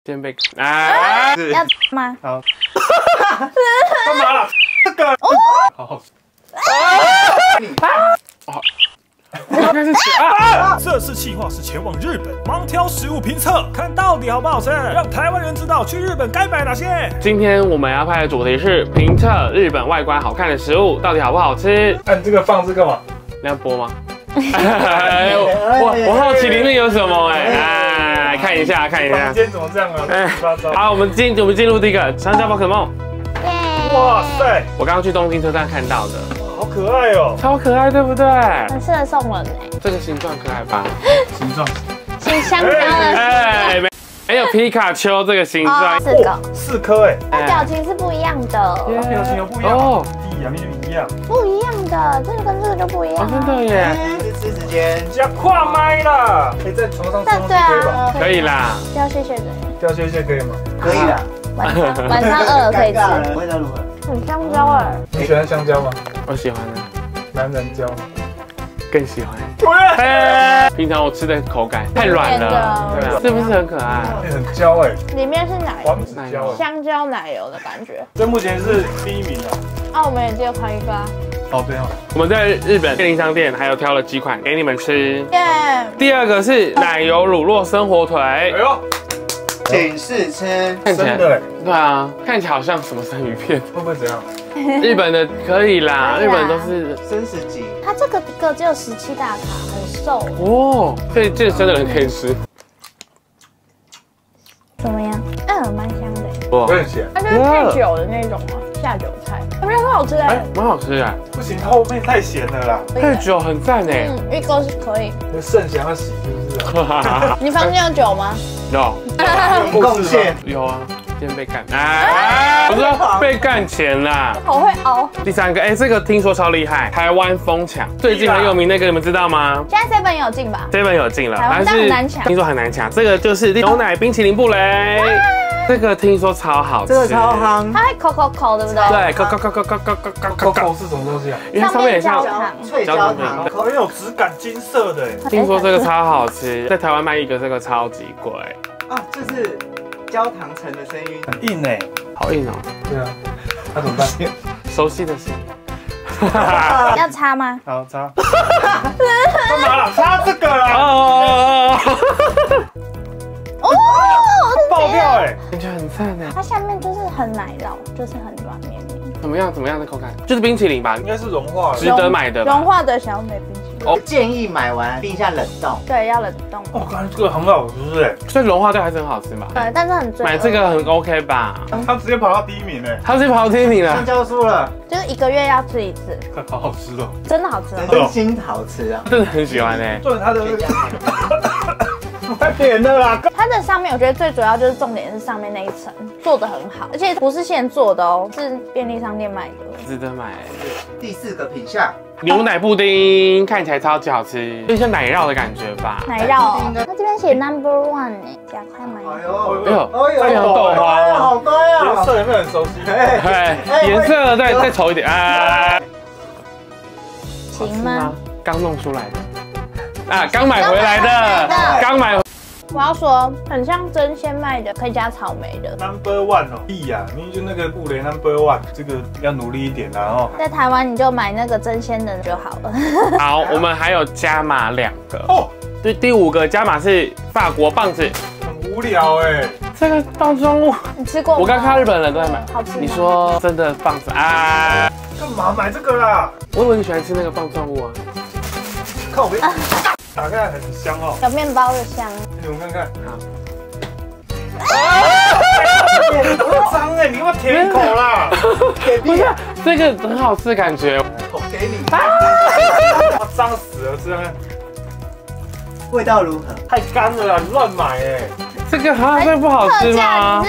先被啊， 要吗？ 好，干嘛了？这个好， 应该是这次计划是前往日本，盲挑食物评测，看到底好不好吃，让台湾人知道去日本该买哪些。 今天我们要拍的主题是评测日本外观好看的食物到底好不好吃。 按这个放这干嘛？ 你要播吗？我好奇里面有什么哎，看一下看一下。 房间怎么这样啊？乱七八糟。 好，我们进入第一个香蕉宝可梦。 哇塞， 我刚刚去东京车站看到的， 好可爱哦， 超可爱，对不对？ 很适合送人哎。 这个形状可爱吧？ 形状是香蕉的， 哎，没有皮卡丘这个形状。 4颗哎， 它表情是不一样的， 表情又不一样哦，地啊，明明一样， 不一样的，这个跟这个就不一样。 真的耶！ 吃时间加跨麦啦，可以在床上吃东西可以吧？ 可以啦。 要谢谢的， 掉屑屑可以吗？ 可以了。 晚上饿了可以吃。 味道如何？ 很香蕉哎。 你喜欢香蕉吗？ 我喜欢的， 男人蕉。 更喜欢。平常我吃的口感太软了，是不是很可爱？ 很焦哎， 里面是奶油黄子椒， 香蕉奶油的感觉。 这目前是第1名啊。 啊，我们也只有开一个啊。 哦对哦， 我们在日本便利商店还有挑了几款给你们吃。 耶！ 第二个是奶油乳酪生火腿。 哎呦， 请试吃。 看起来真的哎， 对啊，看起来好像什么生鱼片。 会不会怎样？ 日本的可以啦，日本都是生食级。 它这个一个只有17大卡，很瘦。 哦，所以健身的人可以吃。 怎么样？蛮香的。 有点咸。 它就是配酒的那种啊，下酒菜，有没有很好吃哎？ 蛮好吃哎。 不行，它后面太咸了啦。 配酒很赞哎。 一个是可以。 那肾想要洗是不是？ 你房间有酒吗？ 有贡献。 有啊。今天被干啊！我说被干钱啦。 好会熬。 第三个，这个听说超厉害，台湾疯抢，最近很有名那个，你们知道吗？ 现在 7有进吧 ？7有进了， 但很难抢。 听说很难抢，这个就是牛奶冰淇淋布雷，这个听说超好吃， 这个超夯。 它会口，对不对？ 对， 口是什么东西啊？ 因为上面也像脆焦糖， 很有质感，金色的。 听说这个超好吃，在台湾卖一个这个超级贵啊，这是焦糖层的声音， 很硬哎， 好硬哦。 对啊，那怎么办？ 熟悉的声音。 要擦吗？ 好擦。干嘛啦？擦这个啦！ 哦， 爆掉哎！ 感觉很赞哎。 它下面就是很奶酪，就是很软绵绵。 怎么样的口感？就是冰淇淋吧， 应该是融化了， 值得买的。 融化的小美冰淇淋。 我建议买完冰下冷冻。 对，要冷冻。 我感觉这个很好吃哎， 所以融化掉还是很好吃嘛。 对，但是很罪恶。 买这个很 OK 吧？ 他直接跑到第1名哎， 他直接跑到第1名了。 香蕉输了， 就是1个月要吃1次， 好好吃哦， 真的好吃。 真心好吃啊！ 真的很喜欢哎。 对它的太甜了啦！ 它的上面我觉得最主要就是重点是上面那一层做的很好，而且不是现做的哦，是便利商店卖的， 值得买。 第4个品项， 牛奶布丁看起来超级好吃，有点像奶酪的感觉吧？ 奶酪。它这边写 No.1哎，加快买。 非常豆花哦， 好多呀！ 颜色有没有很熟悉？ 颜色再稠一点啊。 行吗？ 刚弄出来的。刚买回来的，刚买。 我要说，很像真鲜卖的，可以加草莓的。 No.1哦，呀，你就那个布雷 No.1，这个要努力一点啦哦。 在台湾你就买那个真鲜的就好了。 好，我们还有加码2个哦。对，第5个加码是法国棒子， 很无聊哎。 这个包装物你吃过吗？ 我刚看到日本人都在买， 好吃吗？ 你说真的棒子啊？ 干嘛买这个啦？ 我以为你喜欢吃那个棒状物啊。 看我打开来很香哦， 有面包的香。 你们看看， 好。 很脏哎，你要舔口啦。 不是，这个很好吃的感觉。 我给你。 脏死了，这样味道如何？ 太干了啦，你乱买哎。 这个这不好吃吗？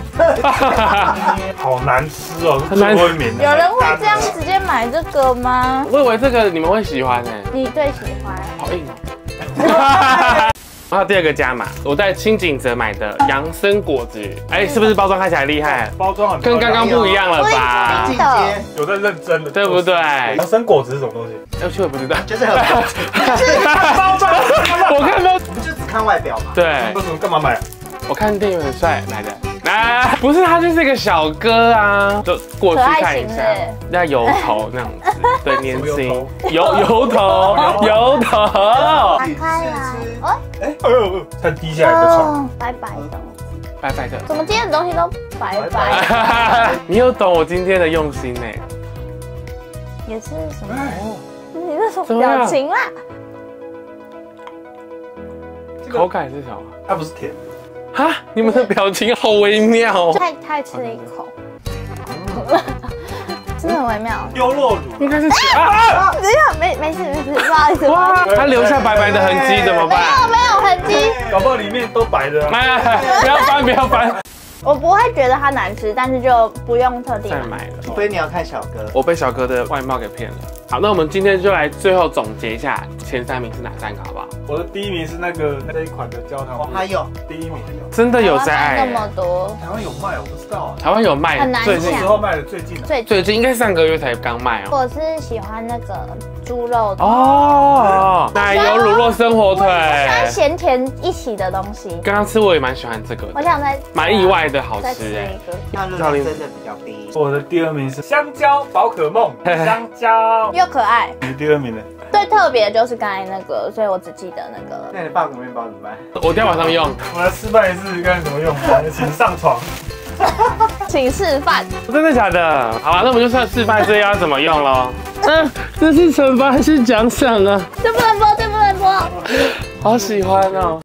好难吃哦， 很难吃。 有人会这样直接买这个吗？ 我以为这个你们会喜欢哎。 你最喜欢？ 好硬哦。然后第2个加码，我在清景泽买的杨森果子，是不是包装看起来厉害？ 包装很跟刚刚不一样了吧？ 有在认真的， 对不对？ 杨森果子是什么东西？ 我也不知道， 就是很包装， 我看到， 我们就只看外表嘛。 对， 为什么干嘛买？ 我看店员很帅，来的。啊，不是他就是一个小哥啊，就过去看一下，要油头那样子，对，年轻，油头。 打开啦！ 哎呦，它滴下来的床， 白白的， 白白的。 怎么今天的东西都白白的？ 你有懂我今天的用心呢？ 也是什么？你这什么表情啦？ 口感是什么？ 它不是甜。 哈，你们的表情好微妙哦。 太吃了一口，真的很微妙。 优酪乳应该是等一下，没事，不好意思。 哇，它留下白白的痕迹怎么办？ 没有痕迹， 搞不好里面都白的。 不要翻。 我不会觉得它难吃，但是就不用特地再买了。 除非你要看小哥。 我被小哥的外貌给骗了。好，那我们今天就来最后总结一下前3名是哪3个，好不好？ 我的第1名是这一款的焦糖， 还有第1名。 真的有在爱那么多， 台湾有卖，我不知道啊。 台湾有卖， 很难最近那时候卖的最近的。 最近应该3个月才刚卖哦。 我是喜欢那个猪肉的哦，奶油乳酪生火腿， 我喜欢咸甜一起的东西。 刚刚吃我也蛮喜欢这个的， 我想再蛮意外的好再吃吃哎。 一个。 它热量真的比较低。 我的第2名是香蕉宝可梦，香蕉。 又可爱， 你第2名呢？ 最特别的就是刚才那个，所以我只记得那个。 那你的法国面包怎么办？ 我今天晚上用。 我来示范一次该怎么用，请上床。 请示范。 真的假的？好吧，那我们就算示范这要怎么用咯。这是惩罚还是奖赏啊？ 这不能播， 好喜欢哦。